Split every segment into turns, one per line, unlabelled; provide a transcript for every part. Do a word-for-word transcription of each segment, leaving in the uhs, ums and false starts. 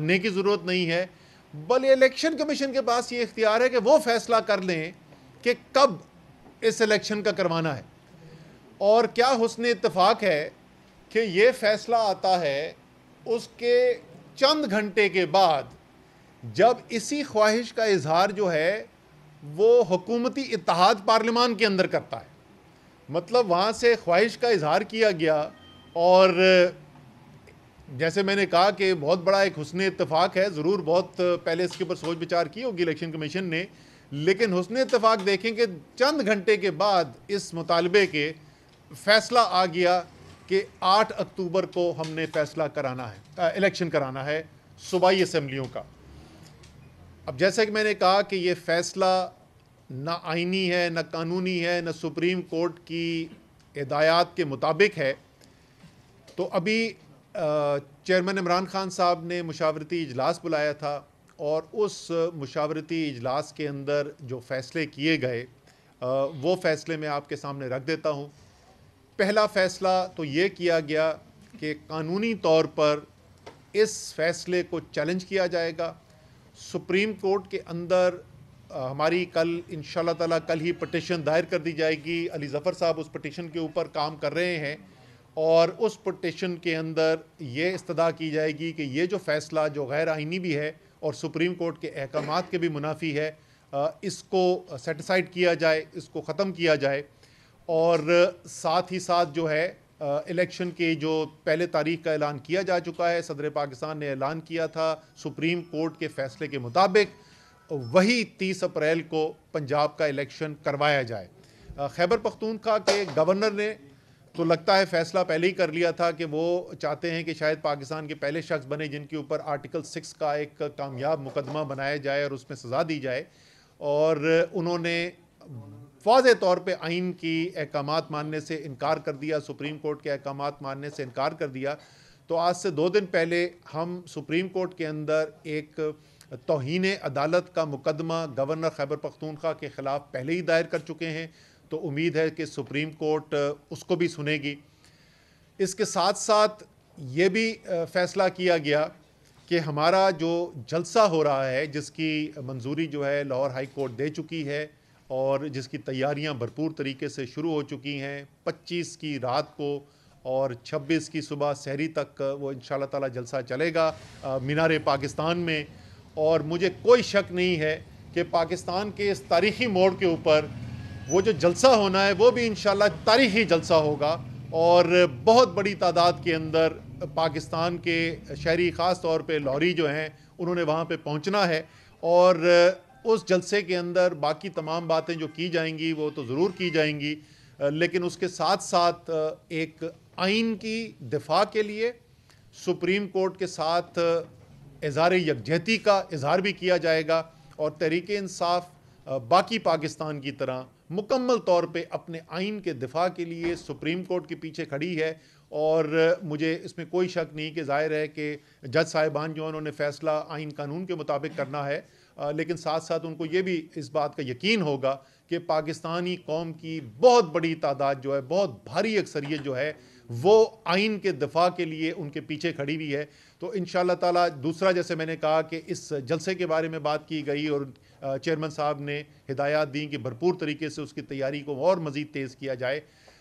भागने की ज़रूरत नहीं है, बल्कि इलेक्शन कमीशन के पास ये इख्तियार है कि वो फैसला कर लें कि कब इस इलेक्शन का करवाना है। और क्या हुस्न इत्तेफाक है कि ये फैसला आता है उसके चंद घंटे के बाद, जब इसी ख्वाहिश का इजहार जो है वो हुकूमती इत्तेहाद पार्लियामान के अंदर करता है। मतलब वहाँ से ख्वाहिश का इजहार किया गया, और जैसे मैंने कहा कि बहुत बड़ा एक हुस्न इत्तेफाक है। ज़रूर बहुत पहले इसके ऊपर सोच विचार की होगी इलेक्शन कमीशन ने, लेकिन हुस्न इत्तेफाक देखें कि चंद घंटे के बाद इस मुतालबे के फैसला आ गया कि आठ अक्टूबर को हमने फैसला कराना है, इलेक्शन कराना है सूबाई असम्बलियों का। अब जैसा कि मैंने कहा कि ये फैसला ना आइनी है, ना कानूनी है, ना सुप्रीम कोर्ट की हिदायत के मुताबिक है। तो अभी चेयरमैन इमरान खान साहब ने मुशावरती इजलास बुलाया था, और उस मुशावरती इजलास के अंदर जो फ़ैसले किए गए वो फ़ैसले मैं आपके सामने रख देता हूँ। पहला फ़ैसला तो ये किया गया कि कानूनी तौर पर इस फ़ैसले को चैलेंज किया जाएगा। सुप्रीम कोर्ट के अंदर हमारी कल इंशाल्लाह ताला कल ही पटिशन दायर कर दी जाएगी। अली ज़फ़र साहब उस पटिशन के ऊपर काम कर रहे हैं, और उस पटिशन के अंदर ये इस्तदा की जाएगी कि ये जो फ़ैसला जो गैर आइनी भी है और सुप्रीम कोर्ट के अहकामात के भी मुनाफी है, इसको सेटिसाइड किया जाए, इसको ख़त्म किया जाए। और साथ ही साथ जो है इलेक्शन के जो पहले तारीख का ऐलान किया जा चुका है, सदर पाकिस्तान ने ऐलान किया था सुप्रीम कोर्ट के फ़ैसले के मुताबिक वही तीस अप्रैल को पंजाब का इलेक्शन करवाया जाए। खैबर पख्तूनख्वा के गवर्नर ने तो लगता है फ़ैसला पहले ही कर लिया था कि वो चाहते हैं कि शायद पाकिस्तान के पहले शख्स बने जिनके ऊपर आर्टिकल सिक्स का एक कामयाब मुकदमा बनाया जाए और उसमें सज़ा दी जाए। और उन्होंने वाज़े तौर पे आइन की अहकामात मानने से इनकार कर दिया, सुप्रीम कोर्ट के अहकामात मानने से इनकार कर दिया। तो आज से दो दिन पहले हम सुप्रीम कोर्ट के अंदर एक तौहीन अदालत का मुकदमा गवर्नर खैबर पख्तूनख्वा के ख़िलाफ़ पहले ही दायर कर चुके हैं। तो उम्मीद है कि सुप्रीम कोर्ट उसको भी सुनेगी। इसके साथ साथ ये भी फ़ैसला किया गया कि हमारा जो जलसा हो रहा है, जिसकी मंजूरी जो है लाहौर हाई कोर्ट दे चुकी है और जिसकी तैयारियां भरपूर तरीके से शुरू हो चुकी हैं, पच्चीस की रात को और छब्बीस की सुबह सहरी तक वो इंशाल्लाह ताला जलसा चलेगा मीनार पाकिस्तान में। और मुझे कोई शक नहीं है कि पाकिस्तान के इस तारीख़ी मोड़ के ऊपर वो जो जलसा होना है वो भी इंशाल्लाह तारीख़ी जलसा होगा, और बहुत बड़ी तादाद के अंदर पाकिस्तान के शहरी ख़ास तौर पे लाहौरी जो हैं उन्होंने वहाँ पे पहुँचना है। और उस जलसे के अंदर बाकी तमाम बातें जो की जाएंगी वो तो ज़रूर की जाएंगी, लेकिन उसके साथ साथ एक आइन की दिफा के लिए सुप्रीम कोर्ट के साथ इज़हार यकजहती का इजहार भी किया जाएगा, और तहरीक इंसाफ बाकी पाकिस्तान की तरह मुकम्मल तौर पे अपने आइन के दिफा के लिए सुप्रीम कोर्ट के पीछे खड़ी है। और मुझे इसमें कोई शक नहीं कि ज़ाहिर है कि जज साहिबान जो उन्होंने फ़ैसला आइन कानून के मुताबिक करना है, लेकिन साथ साथ उनको ये भी इस बात का यकीन होगा कि पाकिस्तानी कौम की बहुत बड़ी तादाद जो है, बहुत भारी अक्सरियत जो है वो आइन के दिफा के लिए उनके पीछे खड़ी हुई है। तो इंशाल्लाह ताला दूसरा, जैसे मैंने कहा कि इस जलसे के बारे में बात की गई और चेयरमैन साहब ने हिदायत दी कि भरपूर तरीके से उसकी तैयारी को और मज़ीद तेज़ किया जाए।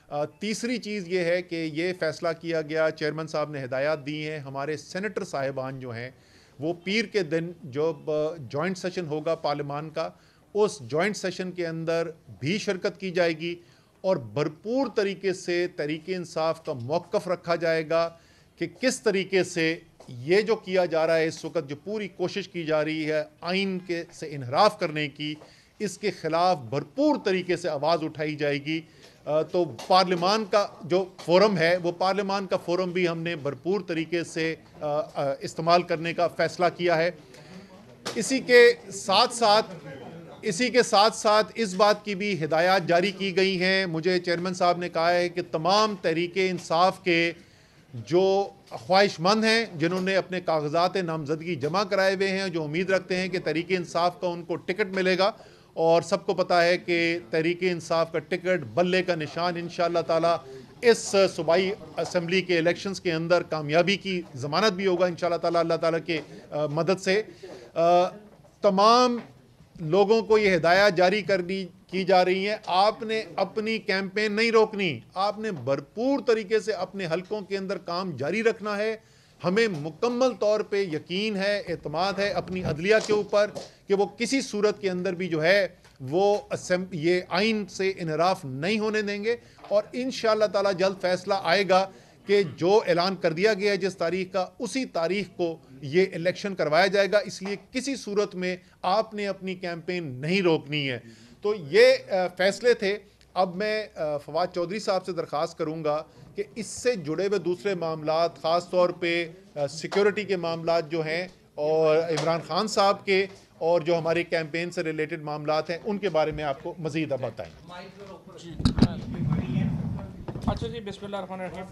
तीसरी चीज़ ये है कि ये फ़ैसला किया गया, चेयरमैन साहब ने हिदायत दी हैं हमारे सेनेटर साहिबान जो हैं वो पीर के दिन जो जॉइंट सेशन होगा पार्लियामान का, उस जॉइंट सेशन के अंदर भी शिरकत की जाएगी और भरपूर तरीके से तहरीक इंसाफ का मौक़िफ़ रखा जाएगा कि किस तरीके से ये जो किया जा रहा है इस वक्त, जो पूरी कोशिश की जा रही है आइन के से इनहराफ करने की, इसके ख़िलाफ़ भरपूर तरीके से आवाज़ उठाई जाएगी। तो पार्लियामान का जो फोरम है वो पार्लियामान का फोरम भी हमने भरपूर तरीके से इस्तेमाल करने का फ़ैसला किया है। इसी के साथ साथ इसी के साथ साथ इस बात की भी हिदायत जारी की गई हैं। मुझे चेयरमैन साहब ने कहा है कि तमाम तहरीक इंसाफ के जो ख्वाहिशमंद हैं, जिन्होंने अपने कागजात नामजदगी जमा कराए हुए हैं, जो उम्मीद रखते हैं कि तहरीक इंसाफ का उनको टिकट मिलेगा, और सबको पता है कि तहरीक इंसाफ का टिकट बल्ले का निशान इंशाअल्लाह ताला इस सूबाई असम्बली के इलेक्शंस के अंदर कामयाबी की ज़मानत भी होगा इंशाअल्लाह ताला अल्लाह ताला के आ, मदद से। आ, तमाम लोगों को ये हिदायत जारी करनी की जा रही है, आपने अपनी कैंपेन नहीं रोकनी, आपने भरपूर तरीके से अपने हलकों के अंदर काम जारी रखना है। हमें मुकम्मल तौर पे यकीन है, एतमाद है अपनी अदलिया के ऊपर कि वो किसी सूरत के अंदर भी जो है वो ये आइन से इनराफ नहीं होने देंगे और इंशाअल्लाह ताला जल्द फैसला आएगा कि जो ऐलान कर दिया गया है जिस तारीख का, उसी तारीख को ये इलेक्शन करवाया जाएगा। इसलिए किसी सूरत में आपने अपनी कैंपेन नहीं रोकनी है। तो ये फैसले थे। अब मैं फवाद चौधरी साहब से दरख्वास्त करूँगा कि इससे जुड़े हुए दूसरे मामलात, ख़ास तौर पे सिक्योरिटी के मामलात जो हैं और इमरान खान साहब के और जो हमारे कैंपेन से रिलेटेड मामलात हैं, उनके बारे में आपको मज़ीद अब बताएँ।
अच्छा जी, बिस्मिल्लाहिर्रहमानिर्रहीम।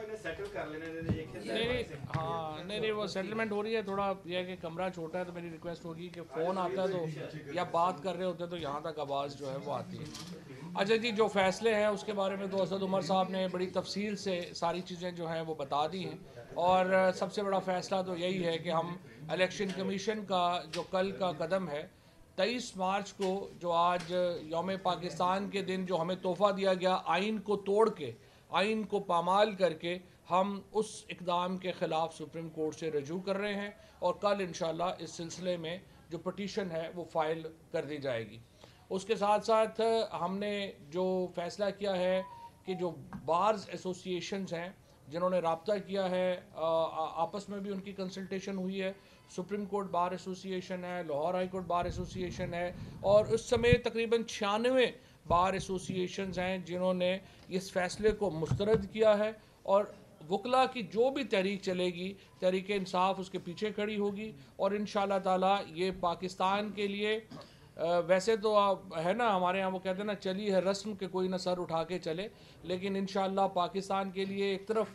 नहीं नहीं हाँ नहीं नहीं वो सेटलमेंट हो रही है। थोड़ा यह है कि कमरा छोटा है तो मेरी रिक्वेस्ट होगी कि फ़ोन आता है तो या बात कर रहे होते हैं तो यहाँ तक आवाज़ जो है वो आती है। अच्छा जी, जो फ़ैसले हैं उसके बारे में तो असद उमर साहब ने बड़ी तफसील से सारी चीज़ें जो हैं वो बता दी हैं और सबसे बड़ा फ़ैसला तो यही है कि हम इलेक्शन कमीशन का जो कल का कदम है तेईस मार्च को, जो आज यौम पाकिस्तान के दिन जो हमें तोहफ़ा दिया गया आइन को तोड़ के, आइन को पामाल करके, हम उस इक़दाम के ख़िलाफ़ सुप्रीम कोर्ट से रजू कर रहे हैं और कल इंशाअल्लाह इस सिलसिले में जो पटिशन है वो फ़ाइल कर दी जाएगी। उसके साथ साथ हमने जो फ़ैसला किया है कि जो बार्स एसोसिएशंस हैं जिन्होंने रब्ता किया है, आपस में भी उनकी कंसल्टेशन हुई है। सुप्रीम कोर्ट बार एसोसिएशन है, Lahore high court bar association है और उस समय तकरीबन छियानवे बार एसोसिएशंस हैं जिन्होंने इस फैसले को मुस्तरद किया है और वकला की जो भी तहरीक चलेगी, तहरीक इंसाफ उसके पीछे खड़ी होगी और इंशाअल्लाह ताला ये पाकिस्तान के लिए वैसे तो आप है ना, हमारे यहाँ वो कहते हैं ना, चली है रस्म के कोई ना सर उठा के चले, लेकिन इंशाअल्लाह पाकिस्तान के लिए एक तरफ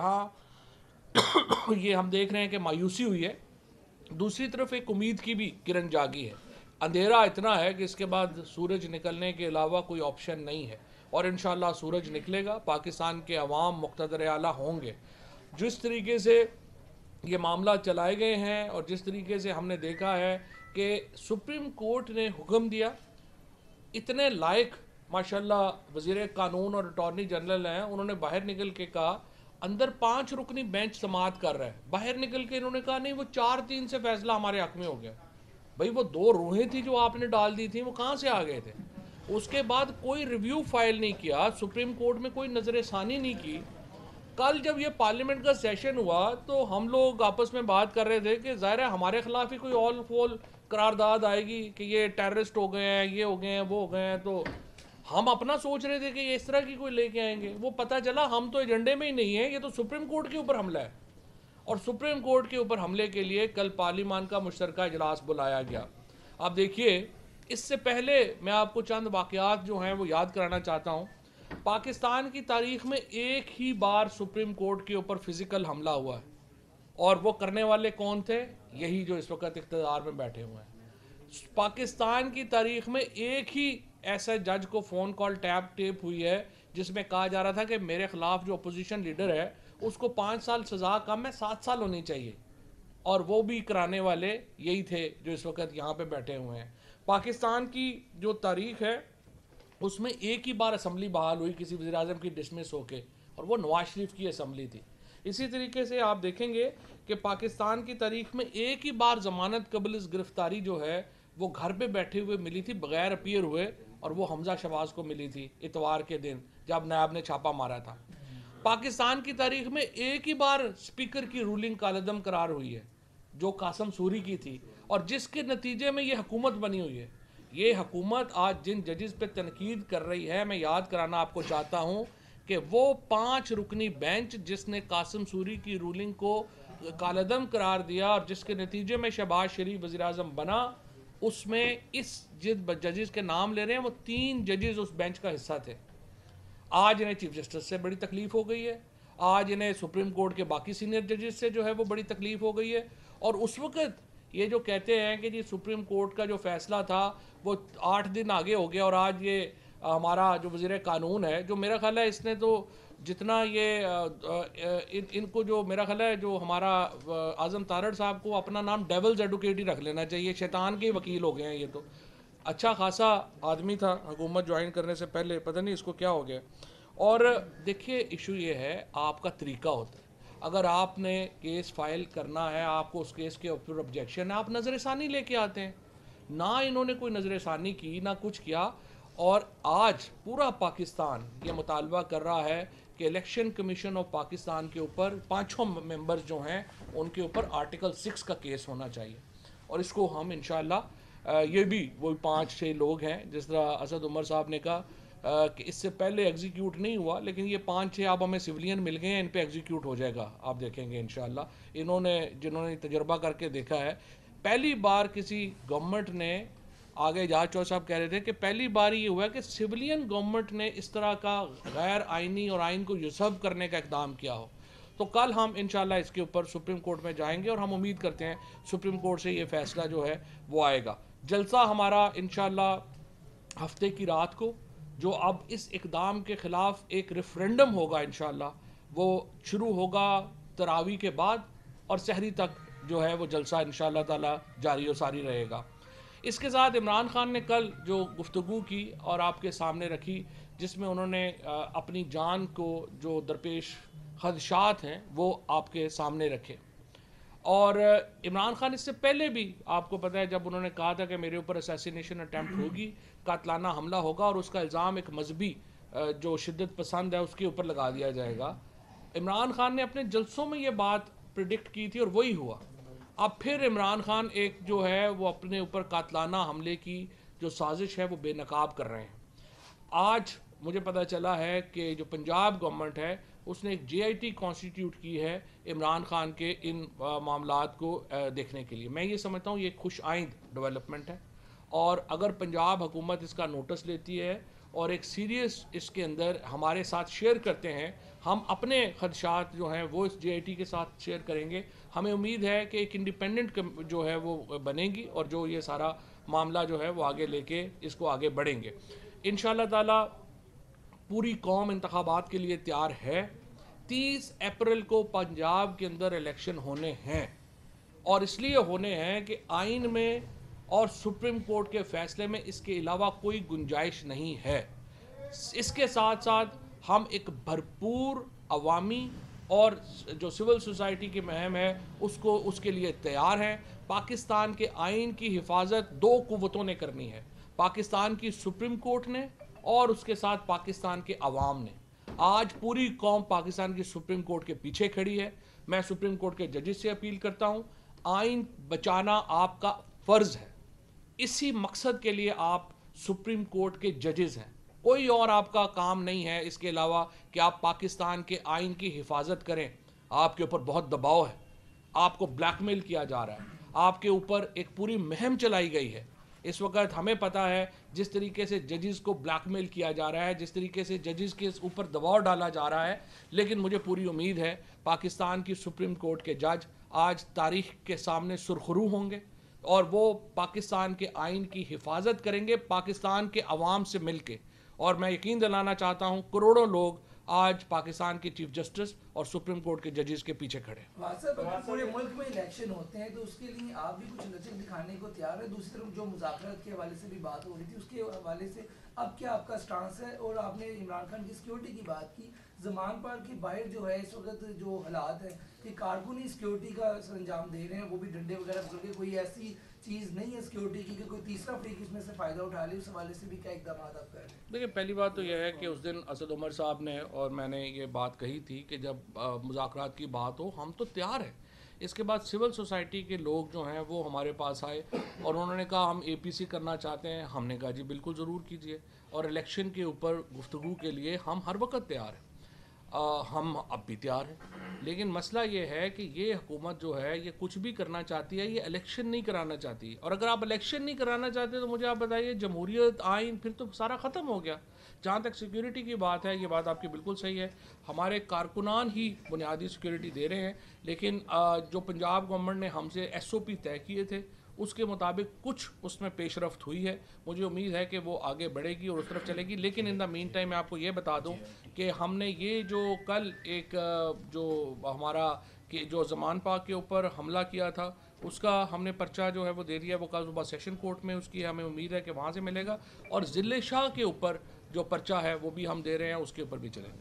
जहाँ ये हम देख रहे हैं कि मायूसी हुई है, दूसरी तरफ एक उम्मीद की भी किरण जागी है। अंधेरा इतना है कि इसके बाद सूरज निकलने के अलावा कोई ऑप्शन नहीं है और इंशाअल्लाह सूरज निकलेगा, पाकिस्तान के अवाम मुक़्तदर आला होंगे। जिस तरीके से ये मामला चलाए गए हैं और जिस तरीके से हमने देखा है कि सुप्रीम कोर्ट ने हुक्म दिया, इतने लायक माशाल्लाह वज़ीर कानून और अटॉर्नी जनरल हैं, उन्होंने बाहर निकल के कहा अंदर पांच रुकनी बेंच समाअत कर रहा है, बाहर निकल के इन्होंने कहा नहीं वो चार तीन से फैसला हमारे हक में हो गया। भाई वो दो रूहें थी जो आपने डाल दी थी, वो कहाँ से आ गए थे? उसके बाद कोई रिव्यू फाइल नहीं किया, सुप्रीम कोर्ट में कोई नजर सानी नहीं की। कल जब ये पार्लियामेंट का सेशन हुआ तो हम लोग आपस में बात कर रहे थे कि ज़ाहिर है हमारे खिलाफ ही कोई ऑल फोल करारदाद आएगी कि ये टेररिस्ट हो गए हैं, ये हो गए हैं, वो हो गए हैं। तो हम अपना सोच रहे थे कि ये इस तरह की कोई लेके आएंगे, वो पता चला हम तो एजेंडे में ही नहीं है, ये तो सुप्रीम कोर्ट के ऊपर हमला है। और सुप्रीम कोर्ट के ऊपर हमले के लिए कल पार्लियामान का मुश्तरका इजलास बुलाया गया। अब देखिए, इससे पहले मैं आपको चंद वाक़यात जो हैं वो याद कराना चाहता हूँ। पाकिस्तान की तारीख में एक ही बार सुप्रीम कोर्ट के ऊपर फिज़िकल हमला हुआ है और वो करने वाले कौन थे? यही जो इस वक्त इक़्तिदार में बैठे हुए हैं। पाकिस्तान की तारीख में एक ही ऐसा जज को फ़ोन कॉल टैप टेप हुई है जिसमें कहा जा रहा था कि मेरे ख़िलाफ़ जो अपोजिशन लीडर है उसको पाँच साल सज़ा कम है, सात साल होनी चाहिए, और वो भी कराने वाले यही थे जो इस वक्त यहाँ पे बैठे हुए हैं। पाकिस्तान की जो तारीख है उसमें एक ही बार असम्बली बहाल हुई किसी वज़ीर आज़म की डिसमिस होके, और वो नवाज शरीफ की असम्बली थी। इसी तरीके से आप देखेंगे कि पाकिस्तान की तारीख में एक ही बार ज़मानत कबल इस गिरफ्तारी जो है वो घर पे बैठे हुए मिली थी बग़ैर अपीयर हुए, और वो हमजा शहबाज को मिली थी इतवार के दिन जब नायब ने छापा मारा था। पाकिस्तान की तारीख में एक ही बार स्पीकर की रूलिंग कालदम करार हुई है जो कासम सूरी की थी, और जिसके नतीजे में ये हुकूमत बनी हुई है। ये हुकूमत आज जिन जजेस पे तनकीद कर रही है, मैं याद कराना आपको चाहता हूँ कि वो पाँच रुकनी बेंच जिसने कासम सूरी की रूलिंग को कालदम करार दिया और जिसके नतीजे में शहबाज शरीफ वज़ीर आज़म बना, उसमें इस जिस जजेस के नाम ले रहे हैं वो तीन जजेस उस बेंच का हिस्सा थे। आज इन्हें चीफ जस्टिस से बड़ी तकलीफ़ हो गई है, आज इन्हें सुप्रीम कोर्ट के बाकी सीनियर जजेस से जो है वो बड़ी तकलीफ़ हो गई है। और उस वक़्त ये जो कहते हैं कि जी सुप्रीम कोर्ट का जो फ़ैसला था वो आठ दिन आगे हो गया और आज ये हमारा जो वज़ीर कानून है, जो मेरा ख्याल है इसने तो जितना ये इन इनको जो मेरा ख्याल है जो हमारा आज़म तारड़ साहब को अपना नाम डेविल्स एडवोकेट ही रख लेना चाहिए, शैतान के वकील हो गए हैं ये तो। अच्छा खासा आदमी था हुकूमत ज्वाइन करने से पहले, पता नहीं इसको क्या हो गया। और देखिए इशू ये है, आपका तरीका होता है। अगर आपने केस फाइल करना है, आपको उस केस के ऊपर ऑब्जेक्शन है, आप नज़रसानी लेके आते हैं। ना इन्होंने कोई नज़रसानी की, ना कुछ किया। और आज पूरा पाकिस्तान ये मुतालबा कर रहा है कि इलेक्शन कमीशन ऑफ पाकिस्तान के ऊपर पाँचों मेंबर्स जो हैं उनके ऊपर आर्टिकल सिक्स का केस होना चाहिए। और इसको हम इंशाल्लाह, ये भी वो पाँच छः लोग हैं, जिस तरह असद उमर साहब ने कहा कि इससे पहले एग्जीक्यूट नहीं हुआ, लेकिन ये पाँच छः अब हमें सिविलियन मिल गए हैं, इन पे एग्जीक्यूट हो जाएगा, आप देखेंगे इंशाल्लाह। इन्होंने जिन्होंने तजर्बा करके देखा है, पहली बार किसी गवर्नमेंट ने, आगे जहाज चौधरी साहब कह रहे थे कि पहली बार ये हुआ कि सिविलियन गवर्नमेंट ने इस तरह का गैर आइनी और आइन को यूसब करने का इक़दाम किया हो। तो कल हम इंशाल्लाह इसके ऊपर सुप्रीम कोर्ट में जाएंगे और हम उम्मीद करते हैं सुप्रीम कोर्ट से ये फैसला जो है वो आएगा। जलसा हमारा इंशाल्लाह हफ्ते की रात को, जो अब इस इक़दाम के ख़िलाफ़ एक रेफरेंडम होगा इंशाल्लाह, वो शुरू होगा तरावी के बाद और सहरी तक जो है वो जलसा इंशाल्लाह ताला जारी और सारी रहेगा। इसके साथ इमरान खान ने कल जो गुफ्तगू की और आपके सामने रखी, जिसमें उन्होंने अपनी जान को जो दरपेश खदशात हैं वो आपके सामने रखे। और इमरान खान इससे पहले भी आपको पता है, जब उन्होंने कहा था कि मेरे ऊपर असैसिनेशन अटैम्प्ट होगी, कातलाना हमला होगा और उसका इल्ज़ाम एक मजहबी जो शिद्दत पसंद है उसके ऊपर लगा दिया जाएगा, इमरान खान ने अपने जलसों में ये बात प्रिडिक्ट की थी और वही हुआ। अब फिर इमरान खान एक जो है वो अपने ऊपर कातलाना हमले की जो साजिश है वो बेनकाब कर रहे हैं। आज मुझे पता चला है कि जो पंजाब गवर्नमेंट है उसने एक जे आई टी कॉन्स्टिट्यूट की है इमरान खान के इन मामलात को आ, देखने के लिए। मैं ये समझता हूँ ये खुश आइंद डेवलपमेंट है, और अगर पंजाब हुकूमत इसका नोटिस लेती है और एक सीरियस इसके अंदर हमारे साथ शेयर करते हैं, हम अपने खदशात जो हैं वो इस जे आई टी के साथ शेयर करेंगे। हमें उम्मीद है कि एक इंडिपेंडेंट जो है वो बनेगी और जो ये सारा मामला जो है वो आगे लेके इसको आगे बढ़ेंगे इंशाल्लाह ताला। पूरी कौम इंतखाबात के लिए तैयार है। तीस अप्रैल को पंजाब के अंदर इलेक्शन होने हैं, और इसलिए होने हैं कि आइन में और सुप्रीम कोर्ट के फैसले में इसके अलावा कोई गुंजाइश नहीं है। इसके साथ साथ हम एक भरपूर अवामी और जो सिविल सोसाइटी की मुहिम है उसको उसके लिए तैयार हैं। पाकिस्तान के आइन की हिफाजत दो कुव्वतों ने करनी है, पाकिस्तान की सुप्रीम कोर्ट ने और उसके साथ पाकिस्तान के अवाम ने। आज पूरी कौम पाकिस्तान की सुप्रीम कोर्ट के पीछे खड़ी है। मैं सुप्रीम कोर्ट के जजेस से अपील करता हूँ, आइन बचाना आपका फ़र्ज़ है। इसी मकसद के लिए आप सुप्रीम कोर्ट के जजेस हैं, कोई और आपका काम नहीं है इसके अलावा कि आप पाकिस्तान के आइन की हिफाजत करें। आपके ऊपर बहुत दबाव है, आपको ब्लैकमेल किया जा रहा है, आपके ऊपर एक पूरी मुहिम चलाई गई है। इस वक्त हमें पता है जिस तरीके से जजेस को ब्लैकमेल किया जा रहा है, जिस तरीके से जजेस के ऊपर दबाव डाला जा रहा है, लेकिन मुझे पूरी उम्मीद है पाकिस्तान की सुप्रीम कोर्ट के जज आज तारीख के सामने सुरखरू होंगे और वो पाकिस्तान के आइन की हिफाजत करेंगे पाकिस्तान के अवाम से मिलके। और मैं यकीन दिलाना चाहता हूँ करोड़ों लोग आज पाकिस्तान के चीफ जस्टिस और सुप्रीम कोर्ट के जजेस के पीछे खड़े।
पूरे मुल्क में इलेक्शन होते हैं तो उसके लिए आप भी कुछ लचक दिखाने को तैयार है। दूसरी तरफ जो मुज़ाकरात के हवाले से भी बात हो रही थी उसके हवाले से अब क्या आपका स्टांस है? और आपने इमरान खान की सिक्योरिटी की बात की, ज़मान पार की बाहर जो है इस वक्त जो हालात है कि कारकुनी सिक्योरिटी का सरंजाम दे रहे हैं, वो भी डंडे वगैरह पकड़ के, कोई ऐसी चीज़ नहीं है सिक्योरिटी की कि कोई तीसरा फ्रीक इसमें से फ़ायदा उठा ले, उस हवाले से भी क्या इकदाम आप कर रहे हैं?
देखिए, पहली बात तो यह है कि उस दिन असद उमर साहब ने और मैंने ये बात कही थी कि जब मुज़ाकरात की बात हो हम तो तैयार हैं। इसके बाद सिविल सोसाइटी के लोग जो हैं वो हमारे पास आए और उन्होंने कहा हम ए पी सी करना चाहते हैं। हमने कहा जी बिल्कुल ज़रूर कीजिए, और इलेक्शन के ऊपर गुफ्तगू के लिए हम हर वक्त तैयार हैं। आ, हम अब भी तैयार हैं, लेकिन मसला ये है कि ये हुकूमत जो है ये कुछ भी करना चाहती है, ये इलेक्शन नहीं कराना चाहती। और अगर आप इलेक्शन नहीं कराना चाहते तो मुझे आप बताइए, जमहूरियत आइन फिर तो सारा ख़त्म हो गया। जहाँ तक सिक्योरिटी की बात है, ये बात आपकी बिल्कुल सही है, हमारे कारकुनान ही बुनियादी सिक्योरिटी दे रहे हैं, लेकिन जो पंजाब गवर्नमेंट ने हमसे एस ओ पी तय किए थे उसके मुताबिक कुछ उसमें पेशरफ्त हुई है। मुझे उम्मीद है कि वो आगे बढ़ेगी और उस तरफ चलेगी। लेकिन इन द मीन टाइम मैं आपको ये बता दूं कि हमने ये जो कल एक जो हमारा कि जो ज़मान पाक के ऊपर हमला किया था, उसका हमने पर्चा जो है वो दे दिया। वो कल सुबह सेशन कोर्ट में उसकी हमें उम्मीद है कि वहाँ से मिलेगा। और ज़िले शाह के ऊपर जो पर्चा है वो भी हम दे रहे हैं, उसके ऊपर भी चलेंगे।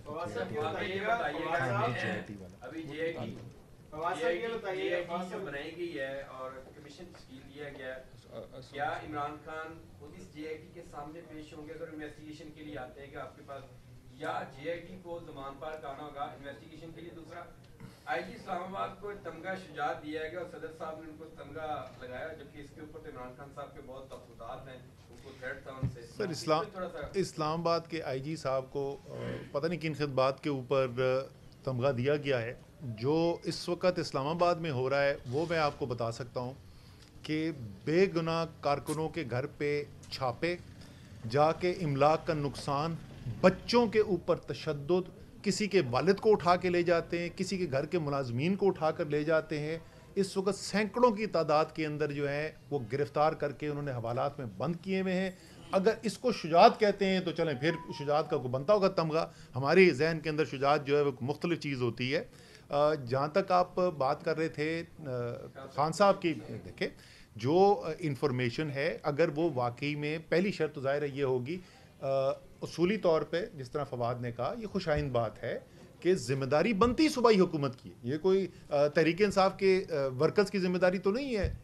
बनाई गई है और कमीशन तश्कील दिया गया है, क्या इमरान खान खुद इस जेआईटी के सामने पेश होंगे अगर इन्वेस्टिगेशन के लिए आते हैं कि आपके पास, या जेआईटी को ज़मान पार करना होगा इन्वेस्टिगेशन के लिए? दूसरा, आईजी इस्लामाबाद को तमगा शुजात दिया गया और सदर साहब ने उनको तमगा लगाया, जबकि इसके ऊपर तो इमरान खान साहब के बहुत तफदार हैं, उनको थ्रेट था उनसे।
सर इस्लाम इस्लामाबाद के आईजी साहब को पता नहीं किन खिदमात के ऊपर तमगा दिया गया है। जो इस वक्त इस्लामाबाद में हो रहा है वो मैं आपको बता सकता हूँ कि बेगुनाह कारकुनों के घर पे छापे, जाके इमलाक का नुकसान, बच्चों के ऊपर तशद्दुद, किसी के वालिद को उठा के ले जाते हैं, किसी के घर के मुलाजमीन को उठा कर ले जाते हैं। इस वक्त सैकड़ों की तादाद के अंदर जो है वो गिरफ़्तार करके उन्होंने हवालात में बंद किए हुए हैं। अगर इसको शुजात कहते हैं तो चलें, फिर शुजात का को बनता होगा तमगा। हमारे जहन के अंदर शुजात जो है वो मुख्तलिफ चीज़ होती है। जहाँ तक आप बात कर रहे थे खान साहब की, देखें जो इंफॉर्मेशन है अगर वो वाकई में, पहली शर्त तो ज़ाहिर है ये होगी उसूली तौर पे, जिस तरह फवाद ने कहा, ये खुशाइन बात है कि ज़िम्मेदारी बनती सूबाई हुकूमत की है। ये कोई तहरीक इंसाफ के वर्कर्स की ज़िम्मेदारी तो नहीं है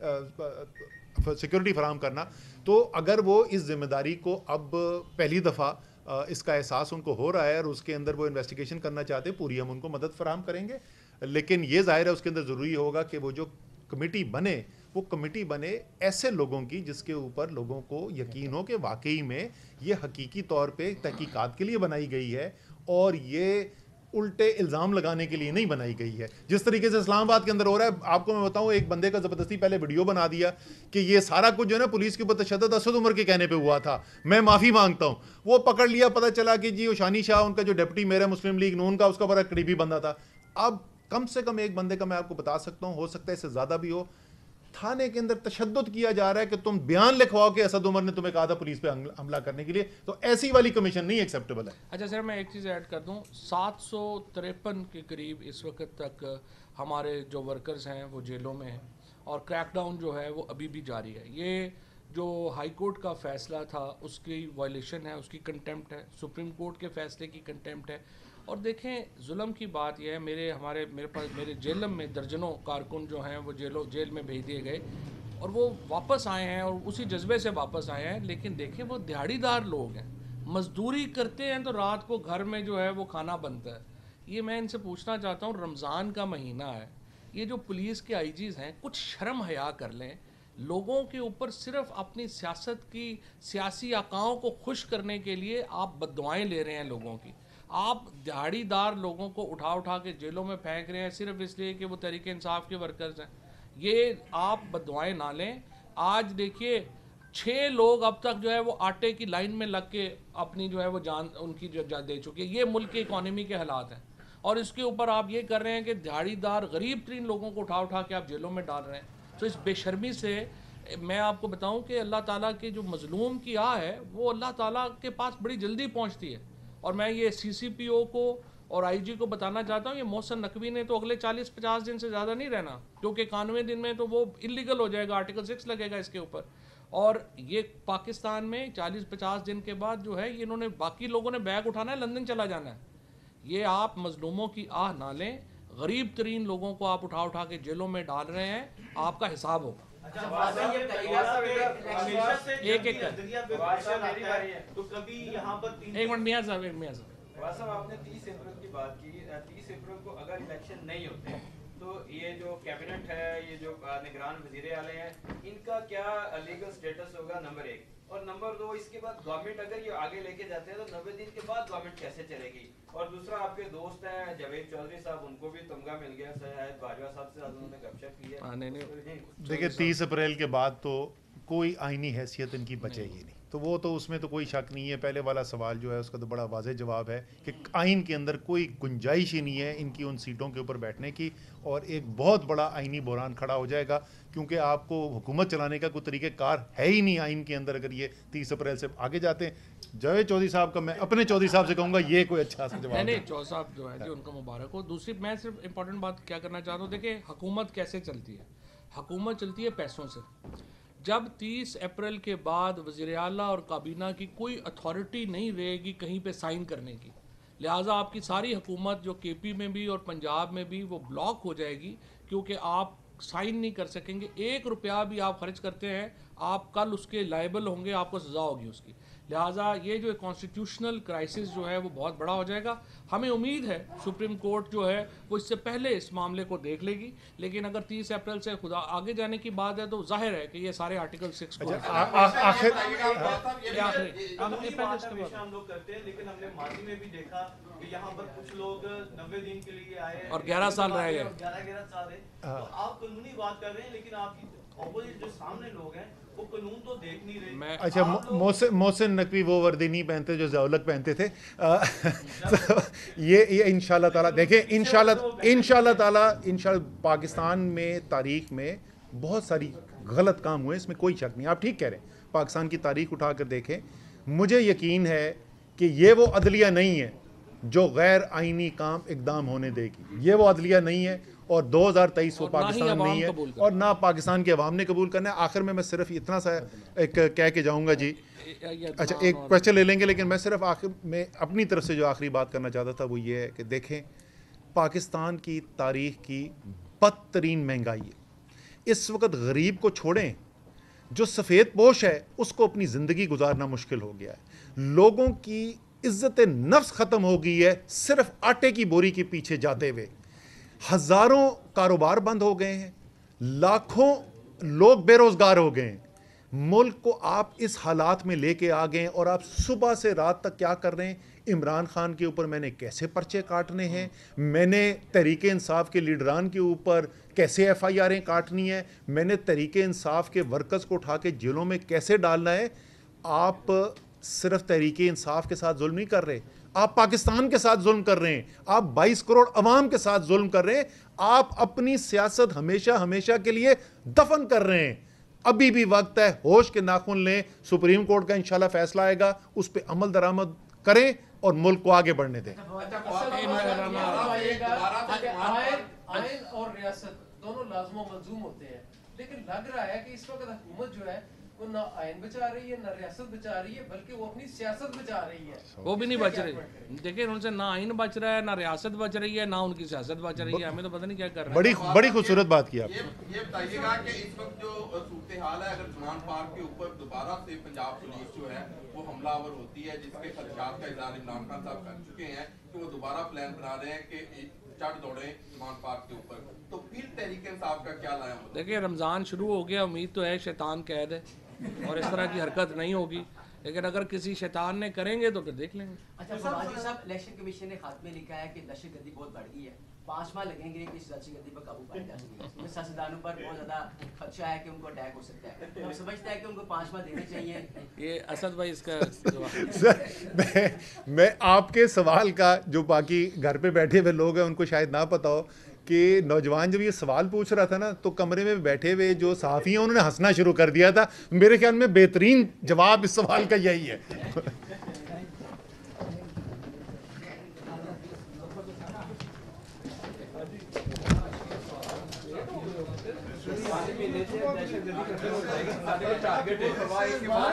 सिक्योरिटी फराहम करना। तो अगर वो इस ज़िम्मेदारी को अब पहली दफ़ा इसका एहसास उनको हो रहा है और उसके अंदर वो इन्वेस्टिगेशन करना चाहते हैं, पूरी हम उनको मदद फराहम करेंगे। लेकिन ये ज़ाहिर है उसके अंदर ज़रूरी होगा कि वो जो कमेटी बने वो कमेटी बने ऐसे लोगों की जिसके ऊपर लोगों को यकीन हो कि वाकई में ये हकीकी तौर पे तहकीकात के लिए बनाई गई है और ये उल्टे इल्ज़ाम लगाने के लिए नहीं बनाई गई है। जिस तरीके से इस्लामाबाद के अंदर हो रहा है, आपको मैं बताऊं, एक बंदे का ज़बरदस्ती पहले वीडियो बना दिया कि ये सारा कुछ जो है ना पुलिस के ऊपर तशद्दुद असद उमर के कहने पे हुआ था, मैं माफ़ी मांगता हूं। वो पकड़ लिया, पता चला कि जी वो शानी शाह उनका जो डिप्टी मेयर है मुस्लिम लीग नून का, उसका बड़ा करीबी बंदा था। अब कम से कम एक बंदे का मैं आपको बता सकता हूँ, हो सकता है इससे ज़्यादा भी हो, थाने के अंदर तशद्दुद किया जा रहा है कि तुम बयान लिखवाओ कि असद उमर ने तुम्हें कहा था पुलिस पे हमला करने के लिए। तो ऐसी वाली कमीशन नहीं एक्सेप्टेबल है।
अच्छा सर, मैं एक चीज़ ऐड कर दूं, सात सौ तिरपन के करीब इस वक्त तक हमारे जो वर्कर्स हैं वो जेलों में हैं और क्रैकडाउन जो है वो अभी भी जारी है। ये जो हाई कोर्ट का फ़ैसला था उसकी वायलेशन है, उसकी कंटेम्प्ट है, सुप्रीम कोर्ट के फ़ैसले की कंटेम्प्ट है। और देखें, जुल्म की बात यह है, मेरे हमारे मेरे पास मेरे जेलम में दर्जनों कारकुन जो हैं वो जेलों जेल में भेज दिए गए और वो वापस आए हैं और उसी जज्बे से वापस आए हैं। लेकिन देखें, वो दिहाड़ीदार लोग हैं, मजदूरी करते हैं तो रात को घर में जो है वो खाना बनता है। ये मैं इनसे पूछना चाहता हूँ, रमज़ान का महीना है, ये जो पुलिस के आई जीज़ हैं कुछ शर्म हया कर लें। लोगों के ऊपर सिर्फ अपनी सियासत की सियासी आकाओं को खुश करने के लिए आप बद्दुआएं ले रहे हैं लोगों की। आप दिहाड़ीदार लोगों को उठा उठा के जेलों में फेंक रहे हैं सिर्फ इसलिए कि वो तहरीक इंसाफ के वर्कर्स हैं। ये आप बददुआएं ना लें। आज देखिए, छः लोग अब तक जो है वो आटे की लाइन में लग के अपनी जो है वो जान उनकी जो जान दे चुकी है। ये मुल्क की इकॉनमी के हालात हैं और इसके ऊपर आप ये कर रहे हैं कि दिहाड़ीदार गरीब तरीन लोगों को उठा उठा के आप जेलों में डाल रहे हैं। तो इस बेशर्मी से मैं आपको बताऊं कि अल्लाह ताला के जो मजलूम की आह है वो अल्लाह ताला के पास बड़ी जल्दी पहुंचती है। और मैं ये सी सी पी ओ को और आई जी को बताना चाहता हूँ, ये मोहसिन नकवी ने तो अगले चालीस पचास दिन से ज़्यादा नहीं रहना, क्योंकि इक्यानवे दिन में तो वो इलीगल हो जाएगा, आर्टिकल सिक्स लगेगा इसके ऊपर। और ये पाकिस्तान में चालीस पचास दिन के बाद जो है ये इन्होंने बाकी लोगों ने बैग उठाना है, लंदन चला जाना है। ये आप मजलूमों की आह ना लें, गरीब तरीन लोगों को आप उठा उठा के जेलों में डाल रहे हैं, आपका हिसाब होगा। एक एक
तो कभी यहाँ पर
एक मिनट मियां साहब, एक मियां साहब,
साहब आपने तीस अप्रैल की बात की। तीस अप्रैल को अगर इलेक्शन नहीं होते तो ये जो कैबिनेट है, ये जो निगरान वजीर आले हैं, इनका क्या लीगल स्टेटस होगा, नंबर एक। और नंबर दो, इसके बाद गवर्नमेंट अगर ये आगे लेके जाते हैं तो नब्बे दिन के बाद गवर्नमेंट कैसे चलेगी। और दूसरा, आपके दोस्त हैं जावेद चौधरी साहब, उनको भी तमगा मिल गया, शायद बाजवा साहब से उन्होंने गपशप की है।
देखिए, तीस अप्रैल के बाद तो कोई आईनी हैसियत इनकी बचेगी नहीं। तो वो तो उसमें तो कोई शक नहीं है। पहले वाला सवाल जो है उसका तो बड़ा वाज़ेह जवाब है कि आइन के अंदर कोई गुंजाइश ही नहीं है इनकी उन सीटों के ऊपर बैठने की, और एक बहुत बड़ा आइनी बहरान खड़ा हो जाएगा, क्योंकि आपको हुकूमत चलाने का कोई तरीक़ेकार है ही नहीं आइन के अंदर। अगर ये तीस अप्रैल से आगे जाते हैं। जावेद चौधरी साहब का मैं अपने चौधरी साहब से कहूँगा ये कोई अच्छा सा जवाब
नहीं, चौधरी साहब जो है जी उनको मुबारक हो। दूसरी मैं सिर्फ इंपॉर्टेंट बात क्या करना चाहता हूँ, देखिए हुकूमत कैसे चलती है, हुकूमत चलती है पैसों से। जब तीस अप्रैल के बाद वज़ीर आला और काबीना की कोई अथॉरिटी नहीं रहेगी कहीं पे साइन करने की, लिहाजा आपकी सारी हुकूमत जो के पी में भी और पंजाब में भी वो ब्लॉक हो जाएगी, क्योंकि आप साइन नहीं कर सकेंगे। एक रुपया भी आप खर्च करते हैं आप कल उसके लायबल होंगे, आपको सज़ा होगी उसकी। लिहाजा ये जो कॉन्स्टिट्यूशनल क्राइसिस जो है वो बहुत बड़ा हो जाएगा। हमें उम्मीद है सुप्रीम कोर्ट जो है वो इससे पहले इस मामले को देख लेगी, लेकिन अगर तीस अप्रैल से खुदा आगे जाने की बात है तो जाहिर है कि ये सारे आर्टिकल सिक्स को
आखिर
हम लोग करते हैं, लेकिन हमने माजी में भी देखा कि यहाँ पर कुछ लोग नब्बे दिन के लिए आए
और ग्यारह साल रह गए,
ग्यारह ग्यारह साल है। तो आप कानूनी बात कर रहे हैं, लेकिन आपकी ऑपोजिट जो सामने लोग हैं वो कानून तो देख नहीं रहे।
मैं
अच्छा, मोहसिन मोहसिन नकवी वो वर्दी नहीं पहनते जो ज़ियाउलक पहनते थे। आ, तो ये ये इंशाल्लाह ताला देखें, इंशाल्लाह इंशाल्लाह ताला इंशाल्लाह पाकिस्तान में तारीख में बहुत सारी गलत काम हुए, इसमें कोई शक नहीं। आप ठीक कह रहे हैं, पाकिस्तान की तारीख उठा कर देखें, मुझे यकीन है कि ये वो अदलिया नहीं है जो गैर आइनी काम इकदाम होने देगी। ये वो अदलिया नहीं है, और दो हज़ार तेईस वो पाकिस्तान नहीं है, और ना पाकिस्तान के अवाम ने कबूल करना है। आखिर में मैं सिर्फ इतना सा एक कह के जाऊंगा जी। अच्छा, एक क्वेश्चन ले लेंगे, लेकिन मैं सिर्फ आखिर में अपनी तरफ से जो आखिरी बात करना चाहता था वो ये है कि देखें, पाकिस्तान की तारीख की बदतरीन महंगाई है। इस वक्त गरीब को छोड़ें, जो सफ़ेद पोश है उसको अपनी ज़िंदगी गुजारना मुश्किल हो गया है। लोगों की इज्जत नफ्स ख़त्म हो गई है सिर्फ आटे की बोरी के पीछे जाते हुए। हज़ारों कारोबार बंद हो गए हैं, लाखों लोग बेरोज़गार हो गए हैं। मुल्क को आप इस हालात में लेके आ गए, और आप सुबह से रात तक क्या कर रहे हैं? इमरान खान के ऊपर मैंने कैसे पर्चे काटने हैं, मैंने तहरीक इंसाफ के लीडरान के ऊपर कैसे एफ आई आरें काटनी है, मैंने तहरीक इंसाफ के वर्कर्स को उठा के जेलों में कैसे डालना है। आप सिर्फ तहरीक इंसाफ के साथ जुल्म नहीं कर रहे, आप पाकिस्तान के साथ जुल्म कर रहे हैं, आप बाईस करोड़ अवाम के साथ जुल्म कर रहे हैं, आप अपनी सियासत हमेशा हमेशा के लिए दफन कर रहे हैं। अभी भी वक्त है, होश के नाखून लें। सुप्रीम कोर्ट का इंशाल्लाह फैसला आएगा, उस पर अमल दरामद करें और मुल्क को आगे बढ़ने दें।
आइन और रियासत दोनों लाज़िम व मलज़ूम होते हैं, लेकिन लग रहा है कि इस वक्त हुकूमत जो है वो ना आइन बचा रही है ना रियासत बचा रही है, बल्कि वो अपनी सियासत बचा रही है।
वो भी नहीं बच रही। देखिए, उनसे ना आइन बच रहा है, ना रियासत बच रही है, ना उनकी सियासत बच रही है। हमें तो पता नहीं क्या कर रहे हैं।
बड़ी बड़ी खूबसूरत बात की आपने।
ये ये बताइएगा कि इस वक्त जो सूरत हाल है, अगर जमान पार्क के ऊपर दोबारा से पंजाब पुलिस जो है वो हमलावर होती है, जिसके खदशात का इज़हार इमरान खान साहब कर चुके हैं कि वो दोबारा प्लान बना रहे हैं कि चढ़ दौड़े जमान पार्क के ऊपर, तो फिर तहरीक इंसाफ का क्या लाया?
देखिए, रमज़ान शुरू हो गया, उम्मीद तो है शैतान कैद है और इस तरह की हरकत नहीं होगी, लेकिन अगर किसी शैतान ने करेंगे तो फिर देख लेंगे।
अच्छा साहब, इलेक्शन कमीशन ने खात में लिखा है कि दहशतगर्दी बहुत बढ़ गई है, पाँच माह लगेंगे कि इस दहशतगर्दी पर काबू पाया जा सके। सियासतदानों पर बहुत ज़्यादा खदशा है कि उनको अटैक हो सकता है। हम समझते हैं कि उनको पाँच माह देने चाहिए।
ये असद भाई इसका
सर, मैं मैं आपके सवाल का, जो बाकी घर पे बैठे हुए लोग हैं उनको शायद ना पता हो कि नौजवान जब ये सवाल पूछ रहा था ना, तो कमरे में बैठे हुए जो सहाफ़ी हैं उन्होंने हंसना शुरू कर दिया था। मेरे ख्याल में बेहतरीन जवाब इस सवाल का यही है।
टारगेट है